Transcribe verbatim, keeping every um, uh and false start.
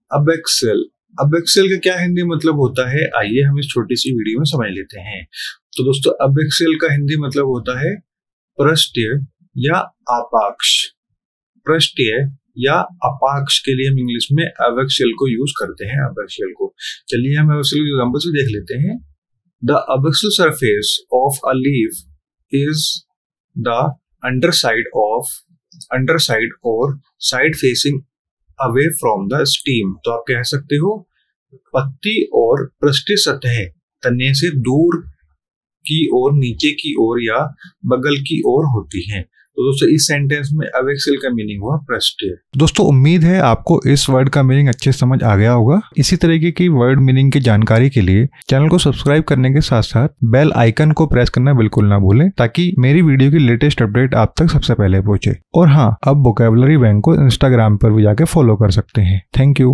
अबेक्सेल। अबेक्सेल का क्या हिंदी मतलब होता है, आइए हम इस छोटी सी वीडियो में समझ लेते हैं। तो दोस्तों, अबेक्सेल का हिंदी मतलब होता है पृष्ठीय या अपाक्ष। पृष्ठीय या अपाक्ष के लिए हम इंग्लिश में अबेक्सेल को यूज करते हैं। अबेक्सेल को चलिए हम अबेक्सेल के एग्जांपल से देख लेते हैं। The abaxial surface of a leaf is the underside of underside और side facing away from the stem. तो आप कह सकते हो पत्ती और पृष्ठीय सतह तने से दूर की ओर, नीचे की ओर या बगल की ओर होती हैं। तो दोस्तों, इस सेंटेंस में अबेक्सेल का मीनिंग हुआ पृष्ठीय। दोस्तों, उम्मीद है आपको इस वर्ड का मीनिंग अच्छे समझ आ गया होगा। इसी तरीके की वर्ड मीनिंग की जानकारी के लिए चैनल को सब्सक्राइब करने के साथ साथ बेल आइकन को प्रेस करना बिल्कुल ना भूलें, ताकि मेरी वीडियो की लेटेस्ट अपडेट आप तक सबसे पहले पहुंचे। और हाँ, अब वोकैबुलरी बैंक को इंस्टाग्राम पर भी जाके फॉलो कर सकते हैं। Thank you.